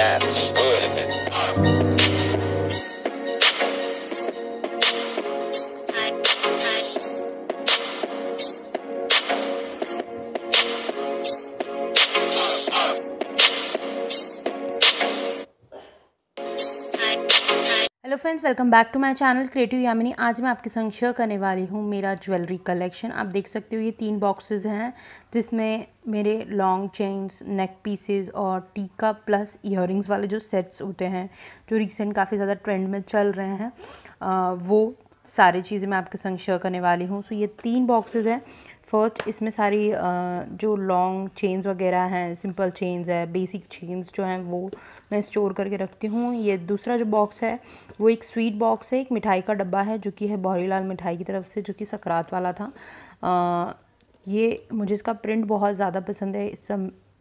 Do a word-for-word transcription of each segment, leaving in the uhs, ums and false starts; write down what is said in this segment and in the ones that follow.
Hello friends, welcome back to my channel creative Yamini. आज मैं आपके संग शेयर करने वाली हूँ मेरा ज्वेलरी कलेक्शन। आप देख सकते हो ये तीन बॉक्सेस हैं जिसमें मेरे लॉन्ग चेन्स, नेक पीसेस और टीका प्लस इयररिंग्स वाले जो सेट्स होते हैं जो रिसेंट काफ़ी ज़्यादा ट्रेंड में चल रहे हैं, आ, वो सारी चीज़ें मैं आपके संग शेयर करने वाली हूँ। सो ये तीन बॉक्सेस हैं। फर्स्ट इसमें सारी जो लॉन्ग चेन्स वगैरह हैं, सिंपल चेन्स है, बेसिक चेन्स जो हैं वो मैं स्टोर करके रखती हूँ। ये दूसरा जो बॉक्स है वो एक स्वीट बॉक्स है, एक मिठाई का डब्बा है जो कि है बौरीलाल मिठाई की तरफ से, जो कि सकरात वाला था। आ, ये मुझे इसका प्रिंट बहुत ज़्यादा पसंद है। इस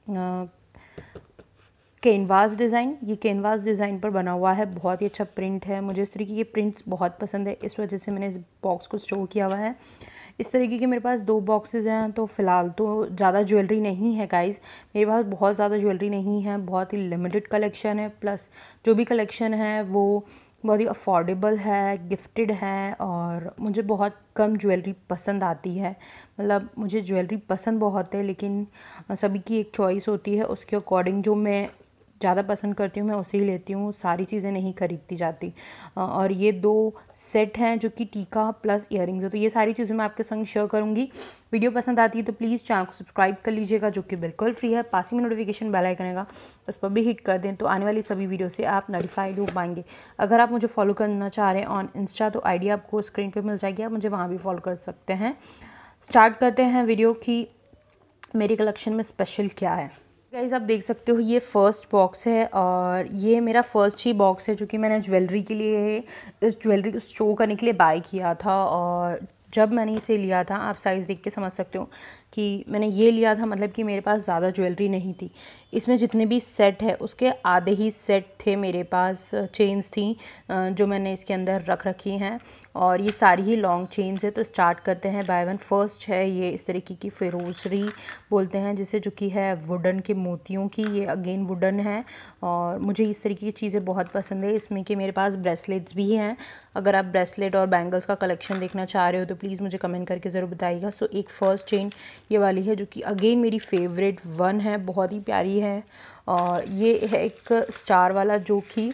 कैनवास डिज़ाइन, ये कैनवास डिज़ाइन पर बना हुआ है, बहुत ही अच्छा प्रिंट है। मुझे इस तरीके के प्रिंट्स बहुत पसंद है, इस वजह से मैंने इस बॉक्स को स्टोर किया हुआ है। इस तरीके के मेरे पास दो बॉक्सेस हैं। तो फ़िलहाल तो ज़्यादा ज्वेलरी नहीं है गाइस, मेरे पास बहुत ज़्यादा ज्वेलरी नहीं है, बहुत ही लिमिटेड कलेक्शन है। प्लस जो भी कलेक्शन है वो बहुत ही अफोर्डेबल है, गिफ्टेड है, और मुझे बहुत कम ज्वेलरी पसंद आती है। मतलब मुझे ज्वेलरी पसंद बहुत है, लेकिन सभी की एक चॉइस होती है, उसके अकॉर्डिंग जो मैं ज़्यादा पसंद करती हूँ मैं उसे ही लेती हूँ, सारी चीज़ें नहीं खरीदती जाती। और ये दो सेट हैं जो कि टीका प्लस इयररिंग्स है। तो ये सारी चीज़ें मैं आपके संग शेयर करूँगी। वीडियो पसंद आती है तो प्लीज़ चैनल को सब्सक्राइब कर लीजिएगा, जो कि बिल्कुल फ्री है। पास ही में नोटिफिकेशन बेल आइकन आएगा, उस पर भी हिट कर दें तो आने वाली सभी वीडियो से आप नोटिफाइड हो पाएंगे। अगर आप मुझे फॉलो करना चाह रहे हैं ऑन इंस्टा तो आईडी आपको स्क्रीन पर मिल जाएगी, आप मुझे वहाँ भी फॉलो कर सकते हैं। स्टार्ट करते हैं वीडियो की मेरी कलेक्शन में स्पेशल क्या है। गाइस आप देख सकते हो ये फर्स्ट बॉक्स है, और ये मेरा फर्स्ट ही बॉक्स है जो कि मैंने ज्वेलरी के लिए, इस ज्वेलरी को स्टोर करने के लिए बाय किया था। और जब मैंने इसे लिया था, आप साइज़ देख के समझ सकते हो कि मैंने ये लिया था, मतलब कि मेरे पास ज़्यादा ज्वेलरी नहीं थी। इसमें जितने भी सेट है उसके आधे ही सेट थे मेरे पास, चेन्स थी जो मैंने इसके अंदर रख रखी हैं, और ये सारी ही लॉन्ग चेन्स है। तो स्टार्ट करते हैं बाय वन। फर्स्ट है ये इस तरीके की फिरोजरी बोलते हैं जिसे, जो कि है वुडन के मोतियों की। ये अगेन वुडन है और मुझे इस तरीके की चीज़ें बहुत पसंद है। इसमें कि मेरे पास ब्रेसलेट्स भी हैं, अगर आप ब्रेसलेट और बैंगल्स का कलेक्शन देखना चाह रहे हो तो प्लीज़ मुझे कमेंट करके ज़रूर बताइएगा। सो एक फ़र्स्ट चेन ये वाली है जो कि अगेन मेरी फेवरेट वन है, बहुत ही प्यारी है। और ये है एक स्टार वाला जो कि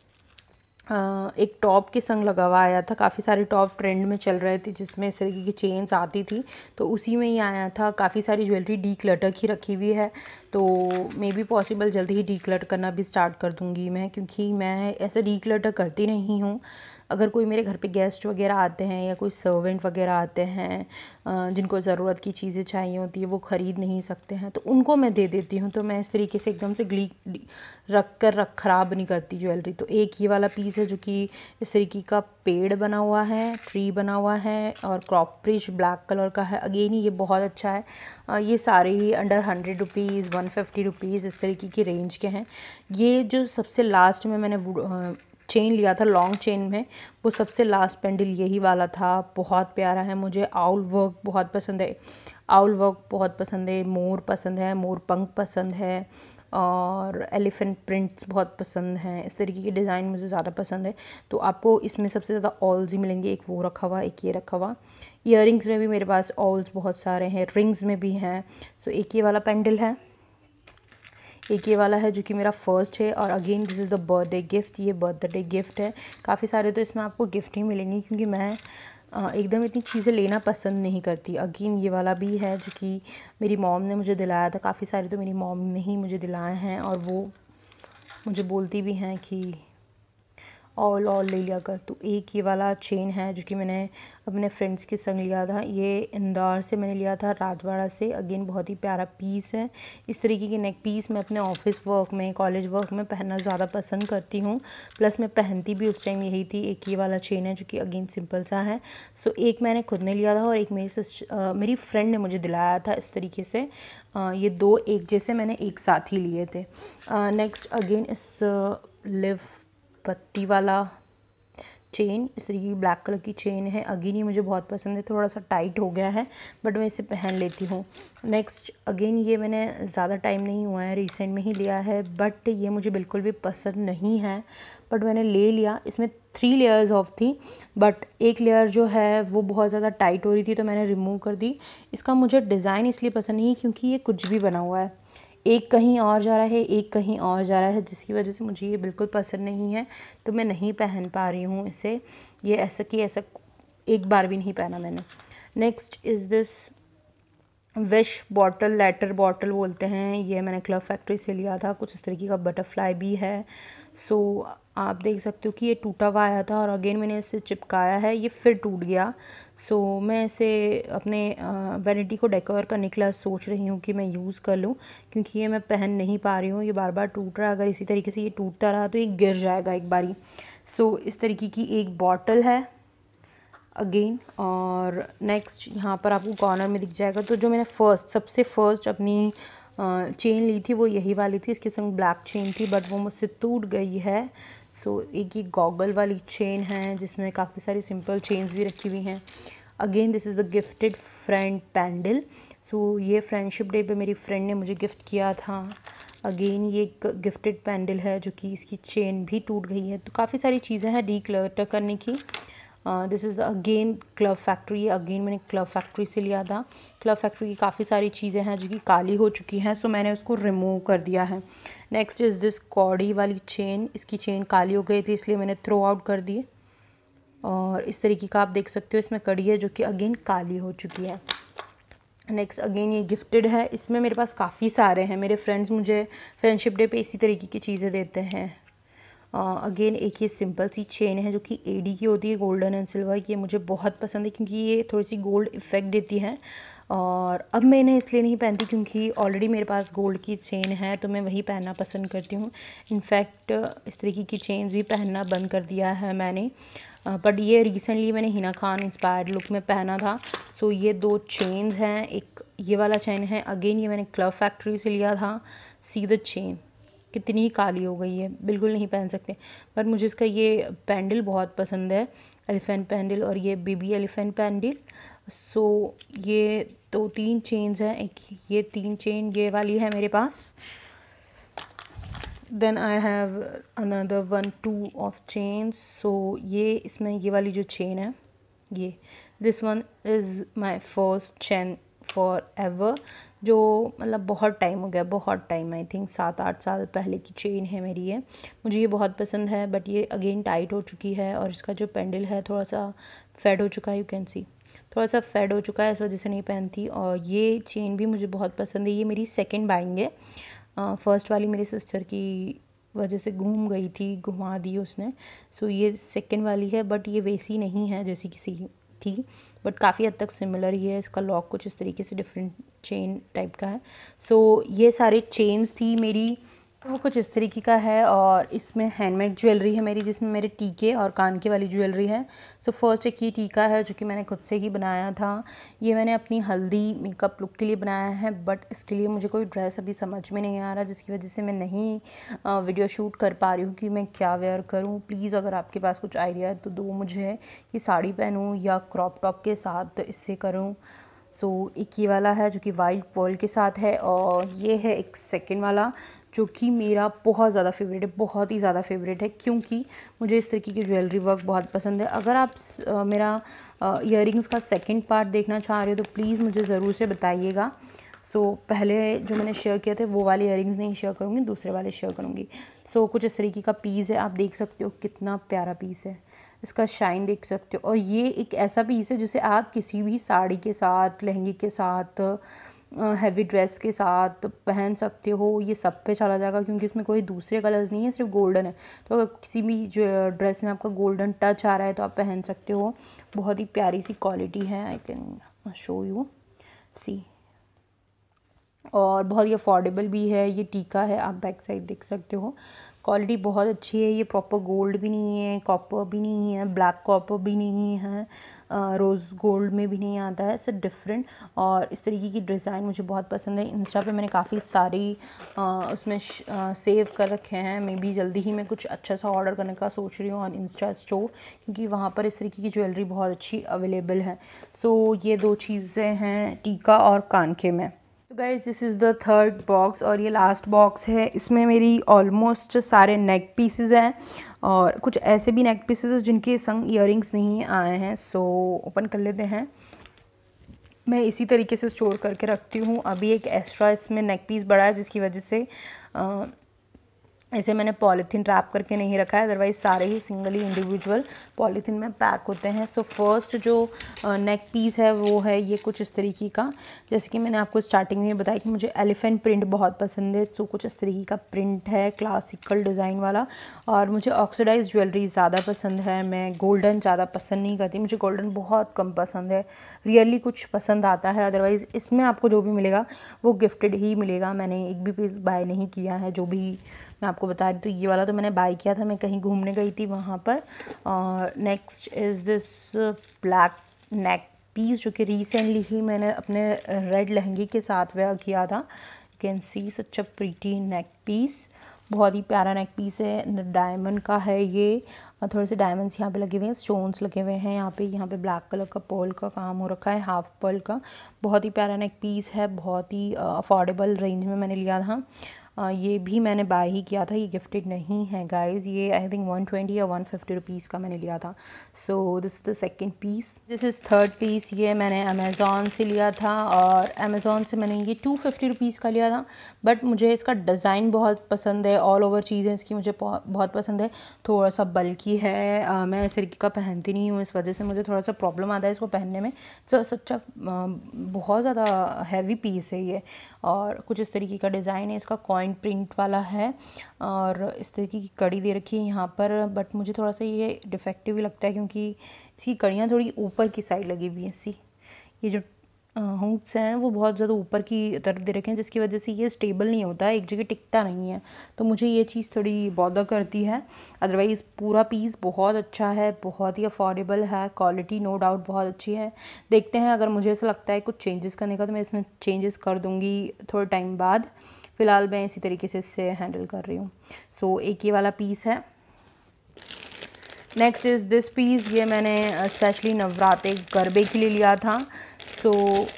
एक टॉप के संग लगा हुआ आया था। काफ़ी सारे टॉप ट्रेंड में चल रहे थे जिसमें इस तरीके की चेन्स आती थी, तो उसी में ही आया था। काफ़ी सारी ज्वेलरी डी क्लटर की रखी हुई है, तो मे बी पॉसिबल जल्दी ही डी क्लटर करना भी स्टार्ट कर दूँगी मैं, क्योंकि मैं ऐसे डी क्लटर करती नहीं हूँ। अगर कोई मेरे घर पे गेस्ट वगैरह आते हैं या कोई सर्वेंट वगैरह आते हैं जिनको ज़रूरत की चीज़ें चाहिए होती है, वो ख़रीद नहीं सकते हैं, तो उनको मैं दे देती हूँ। तो मैं इस तरीके से एकदम से ग्ली रख कर रख ख़राब नहीं करती ज्वेलरी। तो एक ये वाला पीस है जो कि इस तरीके का पेड़ बना हुआ है, ट्री बना हुआ है, और क्रॉपरिश ब्लैक कलर का है। अगेन ये बहुत अच्छा है। ये सारे ही under hundred rupees one fifty rupees इस तरीके की रेंज के हैं। ये जो सबसे लास्ट में मैंने चेन लिया था लॉन्ग चेन में, वो सबसे लास्ट पेंडल यही वाला था। बहुत प्यारा है, मुझे आउल वर्क बहुत पसंद है, आउल वर्क बहुत पसंद है, मोर पसंद है, मोर पंख पसंद है, और एलिफेंट प्रिंट्स बहुत पसंद हैं। इस तरीके के डिज़ाइन मुझे ज़्यादा पसंद है। तो आपको इसमें सबसे ज़्यादा ऑल्स ही मिलेंगे, एक वो रखा हुआ, एक ये रखा हुआ। ईयररिंग्स में भी मेरे पास ऑल्स बहुत सारे हैं, रिंग्स में भी हैं। सो एक ये वाला पेंडल है, एक ये वाला है जो कि मेरा फर्स्ट है, और again this is the birthday gift. ये बर्थडे गिफ्ट है। काफ़ी सारे तो इसमें आपको गिफ्ट ही मिलेंगे, क्योंकि मैं एकदम इतनी चीज़ें लेना पसंद नहीं करती। अगेन ये वाला भी है जो कि मेरी मॉम ने मुझे दिलाया था। काफ़ी सारे तो मेरी मॉम ने ही मुझे दिलाए हैं, और वो मुझे बोलती भी हैं कि ऑल ऑल ले लिया कर। तो एक ये वाला चेन है जो कि मैंने अपने फ्रेंड्स के संग लिया था। ये इंदौर से मैंने लिया था, राजवाड़ा से। अगेन बहुत ही प्यारा पीस है। इस तरीके की नेक पीस मैं अपने ऑफिस वर्क में, कॉलेज वर्क में पहनना ज़्यादा पसंद करती हूँ। प्लस मैं पहनती भी उस टाइम यही थी। एक ये वाला चेन है जो कि अगेन सिंपल सा है। सो एक मैंने खुद ने लिया था, और एक मेरी सिस्टर मेरी फ्रेंड ने मुझे दिलाया था। इस तरीके से आ, ये दो एक जैसे मैंने एक साथ ही लिए थे। नेक्स्ट अगेन इस लिव पत्ती वाला चेन, इस तरीके की ब्लैक कलर की चेन है। अगेन ये मुझे बहुत पसंद है, थोड़ा सा टाइट हो गया है बट मैं इसे पहन लेती हूँ। नेक्स्ट अगेन ये मैंने ज़्यादा टाइम नहीं हुआ है, रिसेंट में ही लिया है, बट ये मुझे बिल्कुल भी पसंद नहीं है, बट मैंने ले लिया। इसमें थ्री लेयर्स ऑफ थी, बट एक लेयर जो है वो बहुत ज़्यादा टाइट हो रही थी तो मैंने रिमूव कर दी। इसका मुझे डिज़ाइन इसलिए पसंद नहीं क्योंकि ये कुछ भी बना हुआ है, एक कहीं और जा रहा है, एक कहीं और जा रहा है, जिसकी वजह से मुझे ये बिल्कुल पसंद नहीं है, तो मैं नहीं पहन पा रही हूँ इसे। ये ऐसा कि ऐसा एक बार भी नहीं पहना मैंने। Next is this wish bottle, letter bottle बोलते हैं, ये मैंने क्लब फैक्ट्री से लिया था। कुछ इस तरीके का बटरफ्लाई भी है। सो so, आप देख सकते हो कि ये टूटा हुआ आया था और अगेन मैंने इसे चिपकाया है, ये फिर टूट गया। सो so, मैं इसे अपने वैनिटी को डेकोर करने के लिए सोच रही हूँ कि मैं यूज़ कर लूँ, क्योंकि ये मैं पहन नहीं पा रही हूँ, ये बार बार टूट रहा है। अगर इसी तरीके से ये टूटता रहा तो ये गिर जाएगा एक बारी। सो so, इस तरीके की एक बॉटल है अगेन। और नेक्स्ट यहाँ पर आपको कॉर्नर में दिख जाएगा। तो जो मैंने फ़र्स्ट सबसे फ़र्स्ट अपनी चेन ली थी वो यही वाली थी, इसके संग ब्लैक चेन थी बट वो मुझसे टूट गई है। सो so, एक ये गॉगल वाली चेन है जिसमें काफ़ी सारी सिंपल चेन्स भी रखी हुई हैं। Again this is the gifted friend pendant. So ये फ्रेंडशिप डे पे मेरी फ्रेंड ने मुझे गिफ्ट किया था। अगेन ये एक गिफ्टेड पैंडल है जो कि इसकी चेन भी टूट गई है। तो काफ़ी सारी चीज़ें हैं डीक्लटर करने की। This is the again club factory, again मैंने क्लब फैक्ट्री से लिया था। क्लब फैक्ट्री की काफ़ी सारी चीज़ें हैं जो कि काली हो चुकी हैं, सो मैंने उसको रिमूव कर दिया है। नेक्स्ट इज़ दिस कॉडी वाली चेन, इसकी चेन काली हो गई थी इसलिए मैंने थ्रो आउट कर दी। और इस तरीके का आप देख सकते हो इसमें कड़ी है जो कि अगेन काली हो चुकी है। नेक्स्ट अगेन ये गिफ्टेड है, इसमें मेरे पास काफ़ी सारे हैं। मेरे फ्रेंड्स मुझे फ्रेंडशिप डे पे इसी तरीके की चीज़ें देते हैं। अगेन uh, एक ये सिंपल सी चेन है जो कि एडी की होती है, गोल्डन एंड सिल्वर की। ये मुझे बहुत पसंद है क्योंकि ये थोड़ी सी गोल्ड इफेक्ट देती है। और अब मैं इन्हें इसलिए नहीं पहनती क्योंकि ऑलरेडी मेरे पास गोल्ड की चेन है तो मैं वही पहनना पसंद करती हूँ। इनफैक्ट इस तरीके की चेन्स भी पहनना बंद कर दिया है मैंने, बट uh, ये रिसेंटली मैंने हिना खान इंस्पायर्ड लुक में पहना था। सो so, ये दो चेन्स हैं, एक ये वाला चेन है, अगेन ये मैंने क्लब फैक्ट्री से लिया था। सी द चेन कितनी ही काली हो गई है, बिल्कुल नहीं पहन सकते। पर मुझे इसका ये पैंडल बहुत पसंद है, एलिफेंट पैंडल, और ये बेबी एलिफेंट पैंडल। सो ये दो तीन चेन्स हैं, एक ये तीन चेन ये वाली है मेरे पास। Then I have another one two of chains. So ये इसमें ये वाली जो चेन है ये, this one is my first chain forever, जो मतलब बहुत टाइम हो गया, बहुत टाइम, आई थिंक सात आठ साल पहले की चेन है मेरी ये। मुझे ये बहुत पसंद है बट ये अगेन टाइट हो चुकी है और इसका जो पेंडल है थोड़ा सा फेड हो चुका है, यू कैन सी थोड़ा सा फेड हो चुका है, इस वजह से नहीं पहनती। और ये चेन भी मुझे बहुत पसंद है, ये मेरी सेकेंड बाइंग है। फर्स्ट वाली मेरी सिस्टर की वजह से घूम गई थी, घुमा दी उसने। सो ये सेकेंड वाली है बट ये वैसी नहीं है जैसी किसी थी, बट काफ़ी हद तक सिमिलर ही है। इसका लॉक कुछ इस तरीके से डिफरेंट चेन टाइप का है। सो so, ये सारी चेन्स थी मेरी, वो कुछ इस तरीके का है। और इसमें हैंडमेड ज्वेलरी है मेरी, जिसमें मेरे टीके और कान की वाली ज्वेलरी है। सो so, फर्स्ट एक ये टीका है जो कि मैंने खुद से ही बनाया था। ये मैंने अपनी हल्दी मेकअप लुक के लिए बनाया है, बट इसके लिए मुझे कोई ड्रेस अभी समझ में नहीं आ रहा, जिसकी वजह से मैं नहीं आ, वीडियो शूट कर पा रही हूँ कि मैं क्या वेयर करूँ। प्लीज़ अगर आपके पास कुछ आइडिया है तो दो मुझे, कि साड़ी पहनूँ या क्रॉप टॉप के साथ इससे करूँ। सो so, एक ये वाला है जो कि वाइट पर्ल के साथ है, और ये है एक सेकंड वाला जो कि मेरा बहुत ज़्यादा फेवरेट है, बहुत ही ज़्यादा फेवरेट है, क्योंकि मुझे इस तरीके की ज्वेलरी वर्क बहुत पसंद है। अगर आप आ, मेरा इयररिंग्स का सेकंड पार्ट देखना चाह रहे हो तो प्लीज़ मुझे ज़रूर से बताइएगा। सो so, पहले जो मैंने शेयर किए थे वो वाले इयररिंग्स नहीं शेयर करूँगी, दूसरे वाले शेयर करूँगी। सो so, कुछ इस तरीके का पीस है, आप देख सकते हो कितना प्यारा पीस है, इसका शाइन देख सकते हो। और ये एक ऐसा पीस है जिसे आप किसी भी साड़ी के साथ, लहंगे के साथ, हैवी ड्रेस के साथ पहन सकते हो। ये सब पे चला जाएगा क्योंकि इसमें कोई दूसरे कलर्स नहीं है, सिर्फ गोल्डन है। तो अगर किसी भी जो ड्रेस में आपका गोल्डन टच आ रहा है तो आप पहन सकते हो। बहुत ही प्यारी सी क्वालिटी है, I can show you, see. और बहुत ही अफोर्डेबल भी है। ये टीका है, आप बैक साइड देख सकते हो, क्वालिटी बहुत अच्छी है। ये प्रॉपर गोल्ड भी नहीं है, कॉपर भी नहीं है, ब्लैक कॉपर भी नहीं है, रोज़ गोल्ड में भी नहीं आता है, इट्स डिफरेंट। और इस तरीके की डिज़ाइन मुझे बहुत पसंद है। इंस्टा पे मैंने काफ़ी सारी आ, उसमें सेव कर रखे हैं। मे बी जल्दी ही मैं कुछ अच्छा सा ऑर्डर करने का सोच रही हूँ ऑन इंस्टा स्टोर, क्योंकि वहाँ पर इस तरीके की ज्वेलरी बहुत अच्छी अवेलेबल है। सो so, ये दो चीज़ें हैं टीका और कानके में। तो guys this is the third box और ये लास्ट बॉक्स है। इसमें मेरी ऑलमोस्ट सारे नेक पीसेस हैं और कुछ ऐसे भी नेक पीसेस हैं जिनके संग ईयरिंग्स नहीं आए हैं। सो ओपन कर लेते हैं। मैं इसी तरीके से स्टोर करके रखती हूँ। अभी एक एक्स्ट्रा इसमें नेक पीस बड़ा है जिसकी वजह से आ, ऐसे मैंने पॉलीथीन रैप करके नहीं रखा है, अदरवाइज़ सारे ही सिंगली इंडिविजुअल पॉलीथीन में पैक होते हैं। सो फर्स्ट जो नेक पीस है वो है ये कुछ इस तरीके का। जैसे कि मैंने आपको स्टार्टिंग में बताया कि मुझे एलिफेंट प्रिंट बहुत पसंद है। सो कुछ इस तरीके का प्रिंट है, क्लासिकल डिज़ाइन वाला। और मुझे ऑक्सीडाइज ज्वेलरी ज़्यादा पसंद है, मैं गोल्डन ज़्यादा पसंद नहीं करती, मुझे गोल्डन बहुत कम पसंद है, रियरली कुछ पसंद आता है। अदरवाइज़ इसमें आपको जो भी मिलेगा वो गिफ्टेड ही मिलेगा। मैंने एक भी पीस बाय नहीं किया है, जो भी मैं आपको बता रही। तो ये वाला तो मैंने बाय किया था, मैं कहीं घूमने गई थी वहाँ पर। और next is this black neck piece, जो कि रिसेंटली ही मैंने अपने रेड लहंगे के साथ वेयर किया था। You can see such a pretty neck piece, बहुत ही प्यारा नेक पीस है, डायमंड का है ये। थोड़े से डायमंड्स यहाँ पे लगे हुए हैं, स्टोन्स लगे हुए हैं यहाँ पे। यहाँ पे ब्लैक कलर का पर्ल का काम हो रखा है, हाफ पर्ल का। बहुत ही प्यारा नेक पीस है, बहुत ही अफोर्डेबल रेंज में मैंने लिया था। Uh, ये भी मैंने बाय ही किया था, ये गिफ्टेड नहीं है गाइज़। ये आई थिंक वन ट्वेंटी या वन फिफ्टी रुपीज़ का मैंने लिया था। So this is the second piece. This is third piece. ये मैंने अमेज़ॉन से लिया था और अमेज़ॉन से मैंने ये टू फिफ्टी रुपीज़ का लिया था। बट मुझे इसका डिज़ाइन बहुत पसंद है, ऑल ओवर चीज़ें इसकी मुझे बहुत पसंद है। थोड़ा सा बल्कि है, uh, मैं इस तरीके का पहनती नहीं हूँ, इस वजह से मुझे थोड़ा सा प्रॉब्लम आता है इसको पहनने में। सो सच्चा बहुत ज़्यादा हैवी पीस है ये। और कुछ इस तरीके का डिज़ाइन है, इसका कॉइन प्रिंट वाला है और इस तरीके की कड़ी दे रखी है यहाँ पर। बट मुझे थोड़ा सा ये डिफेक्टिव भी लगता है क्योंकि इसकी कड़ियाँ थोड़ी ऊपर की साइड लगी हुई हैं। सी ये जो हुक्स हैं वो बहुत ज़्यादा ऊपर की तरफ दे रखे हैं, जिसकी वजह से ये स्टेबल नहीं होता है, एक जगह टिकता नहीं है। तो मुझे ये चीज़ थोड़ी बॉदर करती है। अदरवाइज़ पूरा पीस बहुत अच्छा है, बहुत ही अफोर्डेबल है, क्वालिटी नो डाउट बहुत अच्छी है। देखते हैं, अगर मुझे ऐसा लगता है कुछ चेंजेस करने का तो मैं इसमें चेंजेस कर दूँगी थोड़े टाइम बाद। फ़िलहाल मैं इसी तरीके से इससे हैंडल कर रही हूँ। सो so, एक ये वाला पीस है। Next is this piece. ये मैंने स्पेशली नवरात्रे गरबे के लिए लिया था। सो so,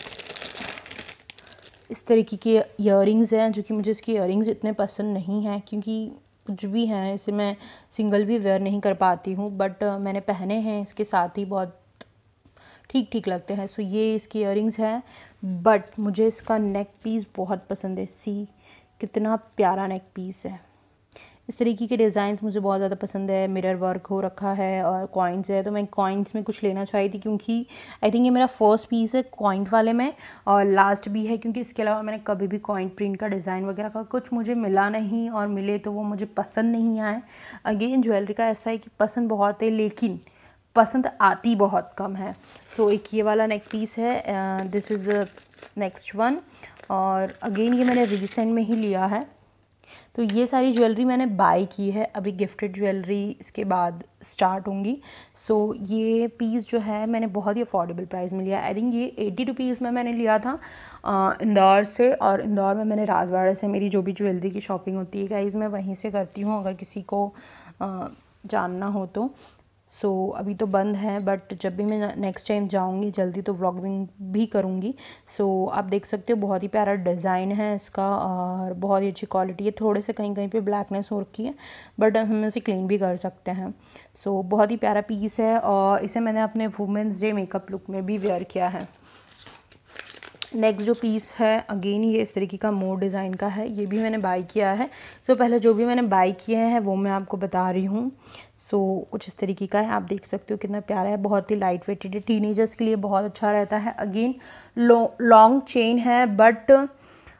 इस तरीके के ईयरिंग्स हैं, जो कि मुझे इसकी ईयरिंग्स इतने पसंद नहीं हैं क्योंकि कुछ भी हैं इसे मैं सिंगल भी वेयर नहीं कर पाती हूँ। बट uh, मैंने पहने हैं इसके साथ ही, बहुत ठीक ठीक लगते हैं। सो so, ये इसकी ईयरिंग्स हैं। बट मुझे इसका नेक पीस बहुत पसंद है। सी कितना प्यारा नेक पीस है। इस तरीके के डिज़ाइंस मुझे बहुत ज़्यादा पसंद है। मिरर वर्क हो रखा है और कॉइन्स है, तो मैं कॉइन्स में कुछ लेना चाही थी क्योंकि आई थिंक ये मेरा फर्स्ट पीस है कॉइन वाले में और लास्ट भी है, क्योंकि इसके अलावा मैंने कभी भी कॉइन प्रिंट का डिज़ाइन वगैरह का कुछ मुझे मिला नहीं, और मिले तो वो मुझे पसंद नहीं आए। अगेन ज्वेलरी का ऐसा है कि पसंद बहुत है लेकिन पसंद आती बहुत कम है। सो so, एक ये वाला नेक पीस है, this is the next one. और अगेन ये मैंने रिसेंट में ही लिया है। तो ये सारी ज्वेलरी मैंने बाय की है, अभी गिफ्टेड ज्वेलरी इसके बाद स्टार्ट होंगी। सो so, ये पीस जो है मैंने बहुत ही अफोर्डेबल प्राइस में लिया। आई थिंक ये एटी रुपीज़ में मैंने लिया था इंदौर से, और इंदौर में मैंने राजवाड़ा से मेरी जो भी ज्वेलरी की शॉपिंग होती है गाइस मैं वहीं से करती हूँ, अगर किसी को आ, जानना हो तो। सो so, अभी तो बंद है, बट जब भी मैं नेक्स्ट टाइम जाऊंगी जल्दी तो व्लॉगिंग भी करूंगी। सो so, आप देख सकते हो बहुत ही प्यारा डिज़ाइन है इसका और बहुत ही अच्छी क्वालिटी है। थोड़े से कहीं कहीं पे ब्लैकनेस हो रखी है बट हम इसे क्लीन भी कर सकते हैं। सो so, बहुत ही प्यारा पीस है और इसे मैंने अपने वुमेंस डे मेकअप लुक में भी वेयर किया है। नेक्स्ट जो पीस है अगेन ये इस तरीके का मोर डिज़ाइन का है, ये भी मैंने बाय किया है। सो so, पहले जो भी मैंने बाय किए हैं वो मैं आपको बता रही हूँ। सो so, कुछ इस तरीके का है, आप देख सकते हो कितना प्यारा है, बहुत ही लाइट वेटेड है, टीनेजर्स के लिए बहुत अच्छा रहता है। अगेन लॉन्ग चेन है बट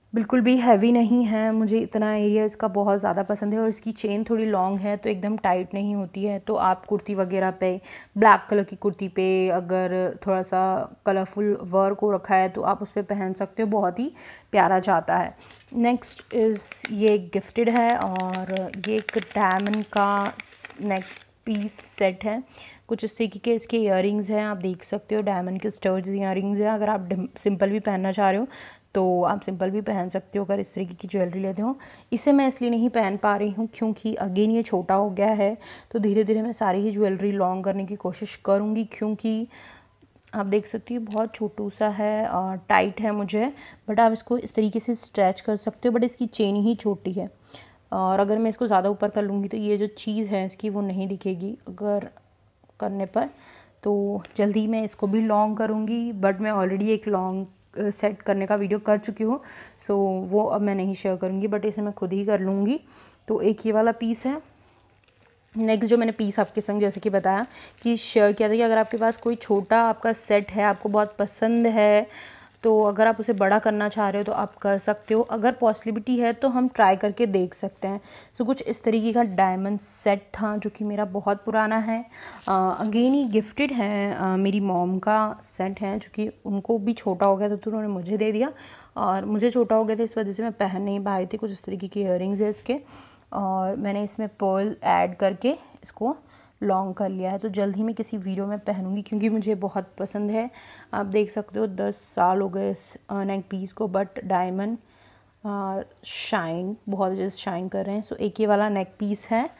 बिल्कुल भी हैवी नहीं है, मुझे इतना एरिया इसका बहुत ज़्यादा पसंद है और इसकी चेन थोड़ी लॉन्ग है तो एकदम टाइट नहीं होती है। तो आप कुर्ती वगैरह पे, ब्लैक कलर की कुर्ती पे अगर थोड़ा सा कलरफुल वर्क हो रखा है तो आप उस पर पहन सकते हो, बहुत ही प्यारा जाता है। नेक्स्ट इज़ ये गिफ्टेड है और ये एक डायमंड का नेक पीस सेट है। कुछ इस तरीके के इसके इयररिंग्स हैं, आप देख सकते हो डायमंड के स्टर्ड्स इयररिंग्स हैं। अगर आप सिंपल भी पहनना चाह रहे हो तो आप सिंपल भी पहन सकते हो अगर इस तरीके की ज्वेलरी लेते हो। इसे मैं इसलिए नहीं पहन पा रही हूँ क्योंकि अगेन ये छोटा हो गया है, तो धीरे धीरे मैं सारी ही ज्वेलरी लॉन्ग करने की कोशिश करूँगी क्योंकि आप देख सकते हो बहुत छोटू सा है और टाइट है मुझे, बट आप इसको इस तरीके से स्ट्रैच कर सकते हो, बट इसकी चेन ही छोटी है और अगर मैं इसको ज़्यादा ऊपर कर लूँगी तो ये जो चीज़ है इसकी वो नहीं दिखेगी अगर करने पर। तो जल्दी मैं इसको भी लॉन्ग करूँगी, बट मैं ऑलरेडी एक लॉन्ग सेट करने का वीडियो कर चुकी हूँ, सो वो अब मैं नहीं शेयर करूँगी, बट इसे मैं खुद ही कर लूँगी। तो एक ये वाला पीस है। नेक्स्ट जो मैंने पीस आपके संग जैसे कि बताया कि शेयर किया था कि अगर आपके पास कोई छोटा आपका सेट है, आपको बहुत पसंद है, तो अगर आप उसे बड़ा करना चाह रहे हो तो आप कर सकते हो। अगर पॉसिबिलिटी है तो हम ट्राई करके देख सकते हैं। सो कुछ इस तरीके का डायमंड सेट था जो कि मेरा बहुत पुराना है। अगेन ये गिफ्टेड है, uh, मेरी मॉम का सेट है जो कि उनको भी छोटा हो गया था तो उन्होंने मुझे दे दिया और मुझे छोटा हो गया था इस वजह से मैं पहन नहीं पाई थी। कुछ इस तरीके के इयररिंग्स है इसके और मैंने इसमें पर्ल ऐड करके इसको लॉन्ग कर लिया है। तो जल्द ही मैं किसी वीडियो में पहनूंगी क्योंकि मुझे बहुत पसंद है। आप देख सकते हो दस साल हो गए इस नेक पीस को, बट डायमंड शाइन बहुत जैसे शाइन कर रहे हैं। सो एक ये वाला नेक पीस है।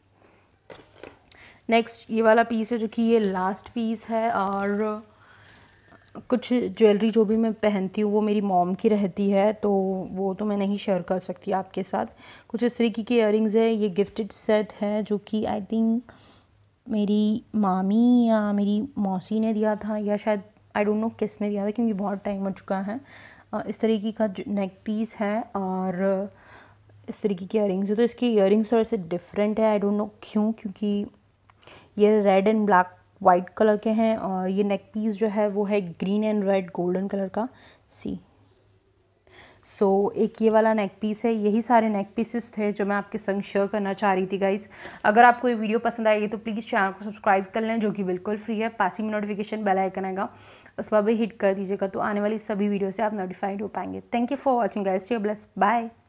नेक्स्ट ये वाला पीस है जो कि ये लास्ट पीस है और कुछ ज्वेलरी जो भी मैं पहनती हूँ वो मेरी मॉम की रहती है तो वो तो मैं नहीं शेयर कर सकती आपके साथ। कुछ इस तरीके के इयररिंग्स है, ये गिफ्टेड सेट है जो कि आई थिंक मेरी मामी या मेरी मौसी ने दिया था या शायद आई डोंट नो किसने दिया था क्योंकि बहुत टाइम हो चुका है। इस तरीके का नेक पीस है और इस तरीके के इयररिंग्स है। तो इसके इयररिंग्स थोड़े से डिफरेंट है, आई डोंट नो क्यों, क्योंकि ये red and black white colour के हैं और ये नेक पीस जो है वो है green and red golden colour का सी। सो so, एक ये वाला नेक पीस है। यही सारे नेक पीसेस थे जो मैं आपके संग शेयर करना चाह रही थी गाइज। अगर आपको ये वीडियो पसंद आएगी तो प्लीज़ चैनल को सब्सक्राइब कर लें जो कि बिल्कुल फ्री है। पास ही में नोटिफिकेशन बेल आइकन आएगा, उस पर भी हिट कर दीजिएगा तो आने वाली सभी वीडियो से आप नोटिफाइड हो पाएंगे। Thank you for watching guys, stay blessed, bye.